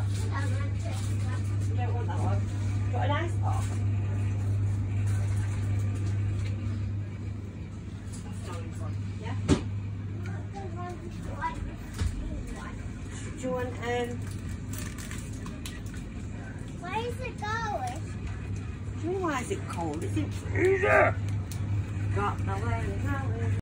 You don't want that one. Got an ice pop? Yeah? Do you want, Where is it going? do you know why is it cold? It's in freezer. Got the way,